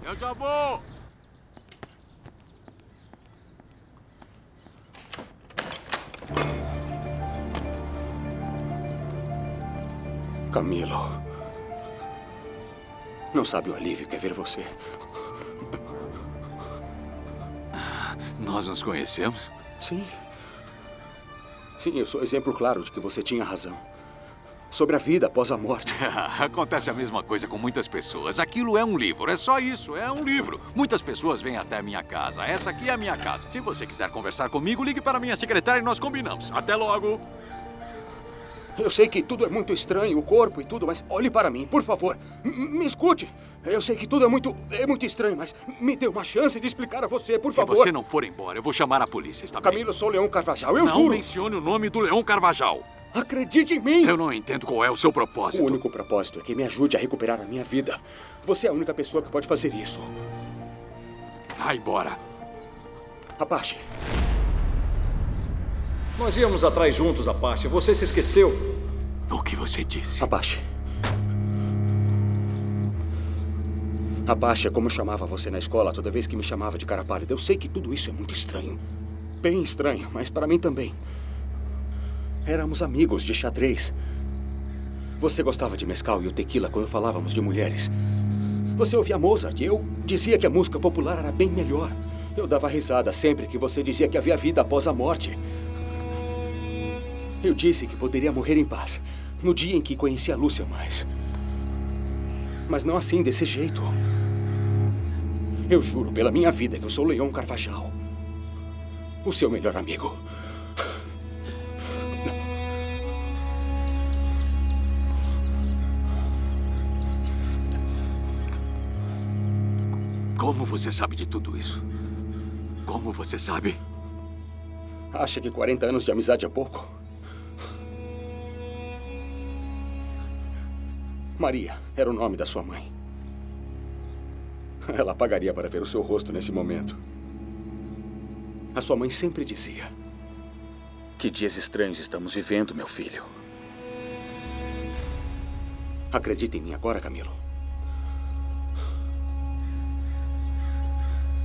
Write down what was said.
Eu já vou! Camilo. Não sabe o alívio que é ver você. Nós nos conhecemos? Sim. Sim, eu sou exemplo claro de que você tinha razão. Sobre a vida após a morte. Acontece a mesma coisa com muitas pessoas. Aquilo é um livro, é só isso, é um livro. Muitas pessoas vêm até a minha casa. Essa aqui é a minha casa. Se você quiser conversar comigo, ligue para a minha secretária e nós combinamos. Até logo! Eu sei que tudo é muito estranho, o corpo e tudo, mas olhe para mim, por favor. Me escute. Eu sei que tudo é muito estranho, mas me dê uma chance de explicar a você, por favor. Se você não for embora, eu vou chamar a polícia, está bem? Camilo, eu sou Leão Carvajal, eu juro. Não mencione o nome do Leão Carvajal. Acredite em mim! Eu não entendo qual é o seu propósito. O único propósito é que me ajude a recuperar a minha vida. Você é a única pessoa que pode fazer isso. Vai embora. Apache. Nós íamos atrás juntos, Apache. Você se esqueceu. O que você disse? Apache. Apache é como eu chamava você na escola toda vez que me chamava de cara pálida. Eu sei que tudo isso é muito estranho. Bem estranho, mas para mim também. Éramos amigos de xadrez. Você gostava de mescal e o tequila quando falávamos de mulheres. Você ouvia Mozart e eu dizia que a música popular era bem melhor. Eu dava risada sempre que você dizia que havia vida após a morte. Eu disse que poderia morrer em paz no dia em que conheci a Lúcia mais. Mas não assim, desse jeito. Eu juro pela minha vida que eu sou Leão Carvajal. O seu melhor amigo. Como você sabe de tudo isso? Como você sabe? Acha que 40 anos de amizade é pouco? Maria era o nome da sua mãe. Ela pagaria para ver o seu rosto nesse momento. A sua mãe sempre dizia: que dias estranhos estamos vivendo, meu filho. Acredita em mim agora, Camilo.